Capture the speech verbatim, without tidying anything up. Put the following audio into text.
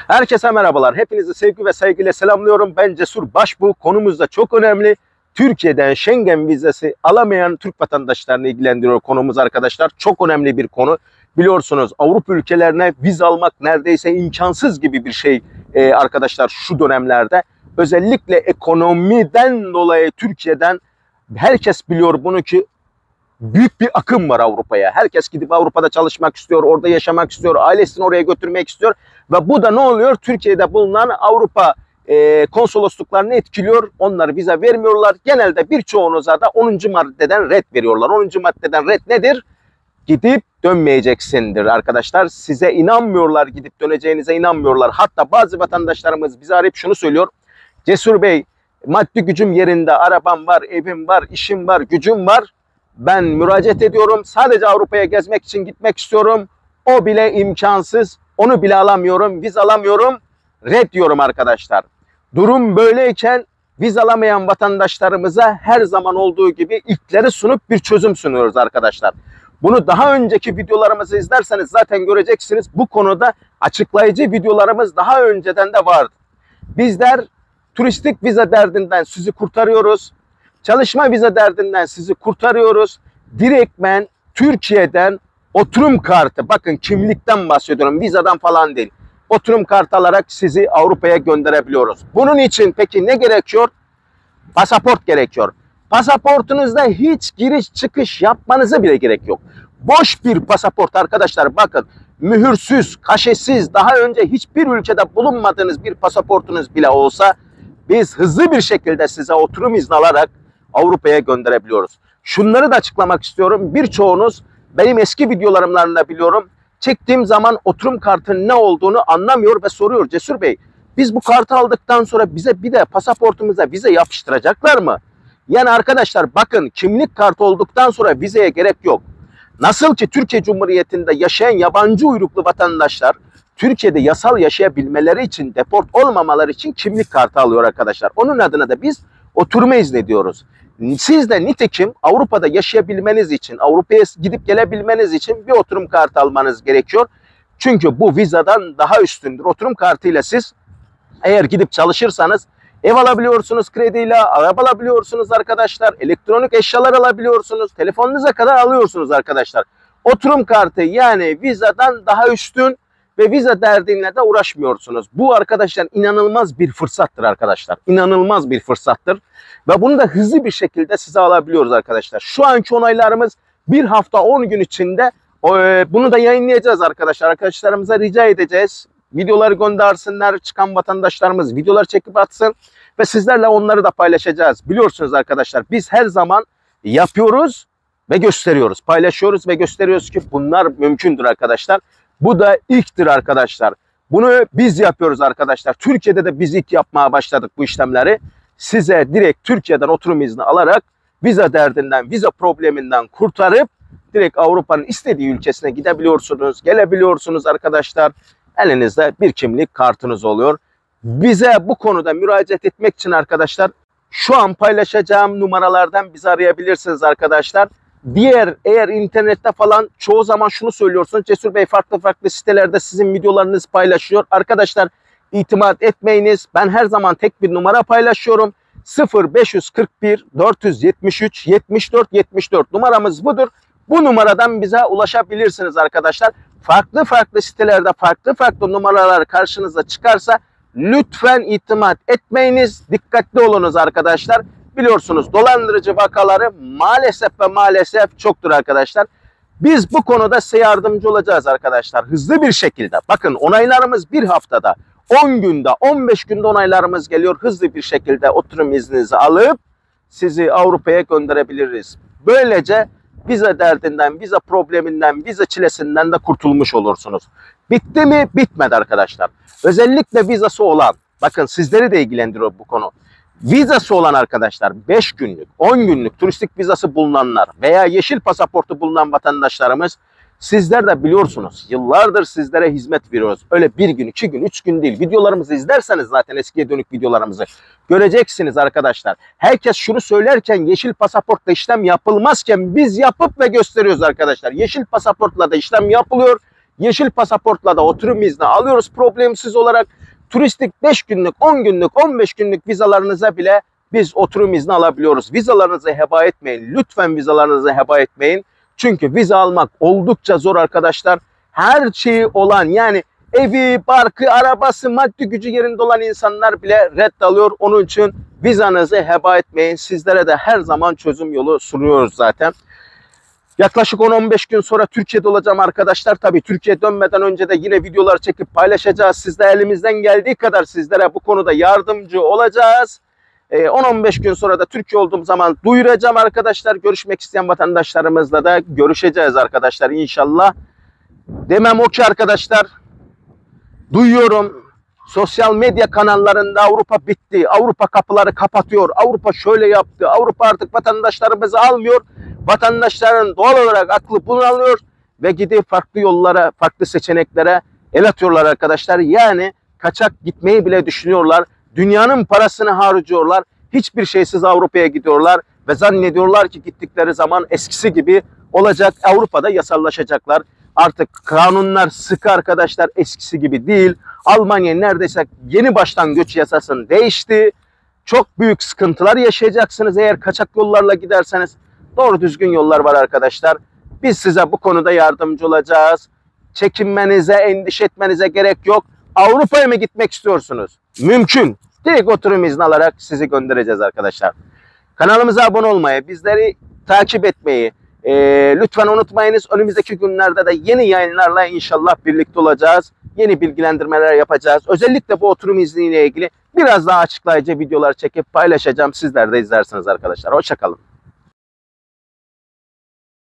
Herkese merhabalar. Hepinizi sevgi ve saygıyla selamlıyorum. Ben Cesur Başbuğ. Konumuz da çok önemli. Türkiye'den Schengen vizesi alamayan Türk vatandaşlarını ilgilendiriyor konumuz arkadaşlar. Çok önemli bir konu. Biliyorsunuz Avrupa ülkelerine vize almak neredeyse imkansız gibi bir şey ee, arkadaşlar şu dönemlerde. Özellikle ekonomiden dolayı Türkiye'den herkes biliyor bunu ki büyük bir akım var Avrupa'ya. Herkes gidip Avrupa'da çalışmak istiyor, orada yaşamak istiyor, ailesini oraya götürmek istiyor. Ve bu da ne oluyor? Türkiye'de bulunan Avrupa e, konsolosluklarını etkiliyor. Onları vize vermiyorlar. Genelde birçoğunuza da onuncu maddeden red veriyorlar. onuncu maddeden red nedir? Gidip dönmeyeceksindir arkadaşlar. Size inanmıyorlar, gidip döneceğinize inanmıyorlar. Hatta bazı vatandaşlarımız bize arayıp şunu söylüyor. Cesur Bey, maddi gücüm yerinde, arabam var, evim var, işim var, gücüm var. Ben müracaat ediyorum. Sadece Avrupa'ya gezmek için gitmek istiyorum. O bile imkansız. Onu bile alamıyorum. Vize alamıyorum. Red diyorum arkadaşlar. Durum böyleyken vize alamayan vatandaşlarımıza her zaman olduğu gibi ilkleri sunup bir çözüm sunuyoruz arkadaşlar. Bunu daha önceki videolarımızı izlerseniz zaten göreceksiniz. Bu konuda açıklayıcı videolarımız daha önceden de vardı. Bizler turistik vize derdinden sizi kurtarıyoruz. Çalışma vize derdinden sizi kurtarıyoruz. Direktmen Türkiye'den oturum kartı, bakın kimlikten bahsediyorum, vizadan falan değil. Oturum kartı alarak sizi Avrupa'ya gönderebiliyoruz. Bunun için peki ne gerekiyor? Pasaport gerekiyor. Pasaportunuzda hiç giriş çıkış yapmanıza bile gerek yok. Boş bir pasaport arkadaşlar, bakın mühürsüz, kaşesiz, daha önce hiçbir ülkede bulunmadığınız bir pasaportunuz bile olsa biz hızlı bir şekilde size oturum izni alarak Avrupa'ya gönderebiliyoruz. Şunları da açıklamak istiyorum. Birçoğunuz benim eski videolarımdan da biliyorum. Çektiğim zaman oturum kartının ne olduğunu anlamıyor ve soruyor. Cesur Bey, biz bu kartı aldıktan sonra bize bir de pasaportumuza vize yapıştıracaklar mı? Yani arkadaşlar bakın, kimlik kartı olduktan sonra vizeye gerek yok. Nasıl ki Türkiye Cumhuriyeti'nde yaşayan yabancı uyruklu vatandaşlar Türkiye'de yasal yaşayabilmeleri için, deport olmamaları için kimlik kartı alıyor arkadaşlar. Onun adına da biz oturma izni diyoruz. Siz de nitekim Avrupa'da yaşayabilmeniz için, Avrupa'ya gidip gelebilmeniz için bir oturum kartı almanız gerekiyor. Çünkü bu vizadan daha üstündür. Oturum kartıyla siz eğer gidip çalışırsanız ev alabiliyorsunuz krediyle, araba alabiliyorsunuz arkadaşlar, elektronik eşyalar alabiliyorsunuz, telefonunuza kadar alıyorsunuz arkadaşlar. Oturum kartı yani vizadan daha üstün ve vize derdinle de uğraşmıyorsunuz. Bu arkadaşlar inanılmaz bir fırsattır arkadaşlar. İnanılmaz bir fırsattır. Ve bunu da hızlı bir şekilde size alabiliyoruz arkadaşlar. Şu anki onaylarımız bir hafta on gün içinde. Bunu da yayınlayacağız arkadaşlar. Arkadaşlarımıza rica edeceğiz. Videoları göndersinler. Çıkan vatandaşlarımız videolar çekip atsın. Ve sizlerle onları da paylaşacağız. Biliyorsunuz arkadaşlar, biz her zaman yapıyoruz ve gösteriyoruz. Paylaşıyoruz ve gösteriyoruz ki bunlar mümkündür arkadaşlar. Bu da ilktir arkadaşlar. Bunu biz yapıyoruz arkadaşlar. Türkiye'de de biz ilk yapmaya başladık bu işlemleri. Size direkt Türkiye'den oturum izni alarak vize derdinden, vize probleminden kurtarıp direkt Avrupa'nın istediği ülkesine gidebiliyorsunuz, gelebiliyorsunuz arkadaşlar. Elinizde bir kimlik kartınız oluyor. Bize bu konuda müracaat etmek için arkadaşlar şu an paylaşacağım numaralardan bizi arayabilirsiniz arkadaşlar. Diğer eğer internette falan çoğu zaman şunu söylüyorsunuz. Cesur Bey farklı farklı sitelerde sizin videolarınız paylaşıyor. Arkadaşlar itimat etmeyiniz. Ben her zaman tek bir numara paylaşıyorum. sıfır beş kırk bir dört yetmiş üç yetmiş dört yetmiş dört numaramız budur. Bu numaradan bize ulaşabilirsiniz arkadaşlar. Farklı farklı sitelerde farklı farklı numaralar karşınıza çıkarsa lütfen itimat etmeyiniz. Dikkatli olunuz arkadaşlar. Biliyorsunuz dolandırıcı vakaları maalesef ve maalesef çoktur arkadaşlar. Biz bu konuda size yardımcı olacağız arkadaşlar. Hızlı bir şekilde. Bakın onaylarımız bir haftada, on günde, on beş günde onaylarımız geliyor. Hızlı bir şekilde oturum izninizi alıp sizi Avrupa'ya gönderebiliriz. Böylece vize derdinden, vize probleminden, vize çilesinden de kurtulmuş olursunuz. Bitti mi? Bitmedi arkadaşlar. Özellikle vizası olan, bakın sizleri de ilgilendiriyor bu konu. Vizası olan arkadaşlar, beş günlük, on günlük turistik vizası bulunanlar veya yeşil pasaportu bulunan vatandaşlarımız, sizler de biliyorsunuz yıllardır sizlere hizmet veriyoruz. Öyle bir gün, iki gün, üç gün değil. Videolarımızı izlerseniz zaten eskiye dönük videolarımızı göreceksiniz arkadaşlar. Herkes şunu söylerken yeşil pasaportla işlem yapılmazken biz yapıp ve gösteriyoruz arkadaşlar. Yeşil pasaportla da işlem yapılıyor. Yeşil pasaportla da oturum izni alıyoruz problemsiz olarak. Turistik beş günlük, on günlük, on beş günlük vizalarınıza bile biz oturum izni alabiliyoruz. Vizalarınızı heba etmeyin. Lütfen vizalarınızı heba etmeyin. Çünkü vize almak oldukça zor arkadaşlar. Her şeyi olan, yani evi, barkı, arabası, maddi gücü yerinde olan insanlar bile red alıyor. Onun için vizanızı heba etmeyin. Sizlere de her zaman çözüm yolu sunuyoruz zaten. Yaklaşık on on beş gün sonra Türkiye'de olacağım arkadaşlar. Tabii Türkiye'ye dönmeden önce de yine videolar çekip paylaşacağız. Siz de elimizden geldiği kadar sizlere bu konuda yardımcı olacağız. on on beş gün sonra da Türkiye olduğum zaman duyuracağım arkadaşlar. Görüşmek isteyen vatandaşlarımızla da görüşeceğiz arkadaşlar inşallah. Demem o ki arkadaşlar, duyuyorum sosyal medya kanallarında Avrupa bitti, Avrupa kapıları kapatıyor, Avrupa şöyle yaptı, Avrupa artık vatandaşlarımızı almıyor. Vatandaşların doğal olarak aklı bunalıyor ve gidip farklı yollara, farklı seçeneklere el atıyorlar arkadaşlar. Yani kaçak gitmeyi bile düşünüyorlar. Dünyanın parasını harcıyorlar. Hiçbir şeysiz Avrupa'ya gidiyorlar ve zannediyorlar ki gittikleri zaman eskisi gibi olacak. Avrupa'da yasallaşacaklar. Artık kanunlar sıkı arkadaşlar, eskisi gibi değil. Almanya neredeyse yeni baştan göç yasasını değişti. Çok büyük sıkıntılar yaşayacaksınız eğer kaçak yollarla giderseniz. Doğru düzgün yollar var arkadaşlar. Biz size bu konuda yardımcı olacağız. Çekinmenize, endişe etmenize gerek yok. Avrupa'ya mı gitmek istiyorsunuz? Mümkün. Direkt oturum izni alarak sizi göndereceğiz arkadaşlar. Kanalımıza abone olmayı, bizleri takip etmeyi e, lütfen unutmayınız. Önümüzdeki günlerde de yeni yayınlarla inşallah birlikte olacağız. Yeni bilgilendirmeler yapacağız. Özellikle bu oturum izniyle ilgili biraz daha açıklayıcı videolar çekip paylaşacağım. Sizler de izlersiniz arkadaşlar. Hoşça kalın.